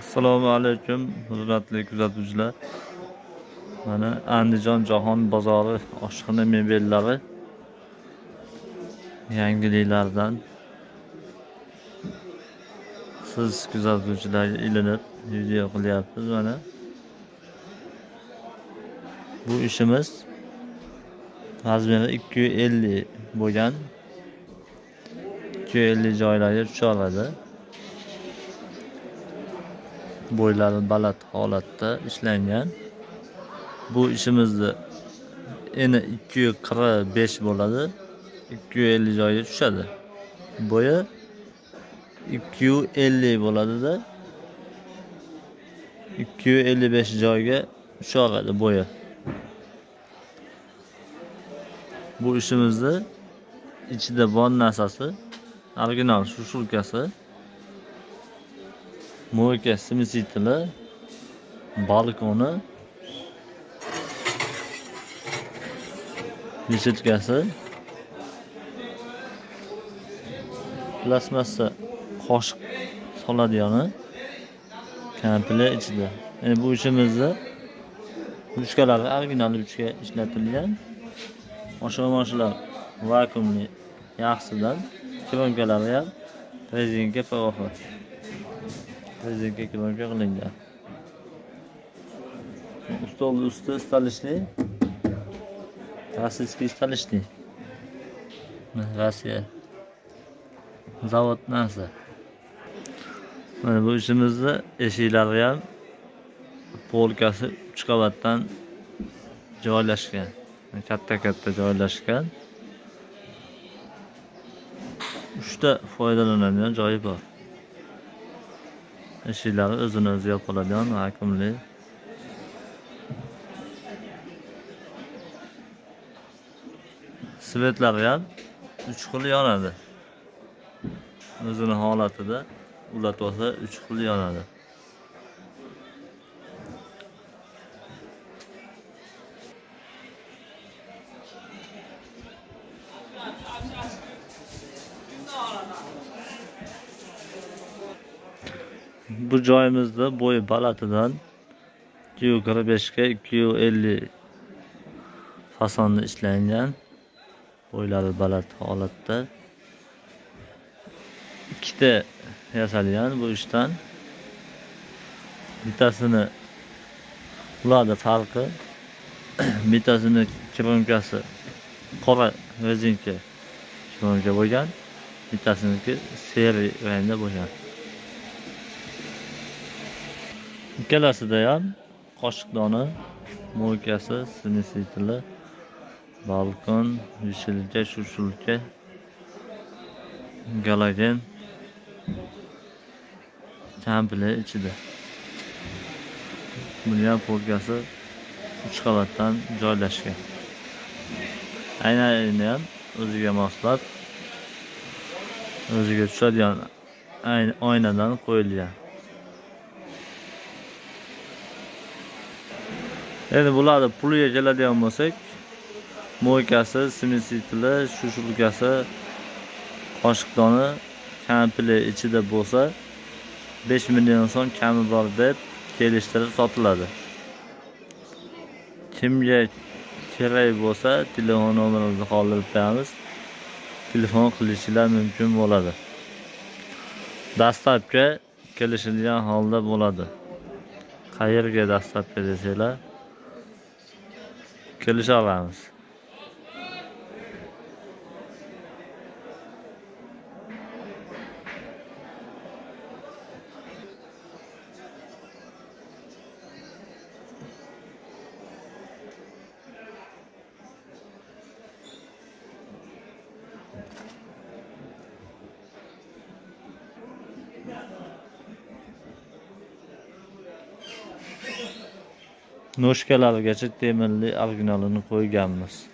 Assalomu alaykum, hurmatli kuzatuvchilar. Mana Andijon Jahon bozori oshxona mebellari yangiliklardan siz kuzatuvchilarga ilinib video qilyapmiz. Mana bu ishimiz razmeri 250 bo'lgan, 250 joylarga tusha oladi. Bo'ylari baland holatda ishlangan. Bu ishimizni eni 245 bo'ladi. 250 joyga tushadi. Bo'yi 250 bo'ladi-da 255 joyga tusha oladi bo'yi. Bu ishimizni ichida bor narsasi original shushulkasi, mo'yka smisitili, balkoni, reshetkasi, plasmassa qoshiq soladigani komplet ichida. Yani bu ishimizda ruchkalari original ruchka ishlatilgan. Mashina vakuumli yaxshidan, kronkalari ham rezinka PVF. Rezinka kronka qilingan. Stolni usti stalishli, rossiyskiy stalishli. Rossiya zavod narsa. Mana bu ishimizda eshiklari ham polkasi 3 qavatdan joylashgan. Katta joylashgan. 3 ta foydalanadigan joyi bor. Eshiklari o'zini o'zi yopiladigan vakuumli. Svetlari ham 3 xil yonadi. O'zini holatida ulatib olsa 3 xil yonadi. Bu joyimizda bo'yi balatidan 245 ga 250 fasonda ishlangan. Bo'ylari balat holatda. Ikkita yasalgan bu ishdan. Bittasini ularda farqi, bittasini kronkasi qora rezinka kronka bo'lgan, bittasiniki seri rangda bo'lgan. Ikkalasida ham qoshiqdoni, mo'ykasi, smisitili, balkon, reshetka, shushulka, galogen komplet ichida. Buni ham polkasi 3 qavatdan joylashgan. Aynani ham o'ziga moslab, o'ziga tushadigan oynadan qo'yilgan. Endi bularni puliga keladigan bo'lsak, mo'ykasi, smisitili, shushulkasi, qoshiqdoni komplet ichida bo'lsa 5 million so'm kami bor deb kelishtirib sotiladi. Kimga kerak bo'lsa telefon nomerimizni qoldirib qo'yamiz. Telefon qilishingiz mumkin bo'ladi. Dastlabki kelishilgan holda bo'ladi. Qayerga dastlabki desanglar kelisha olamiz. Noshkalargacha temirli originalini qo'yganmiz.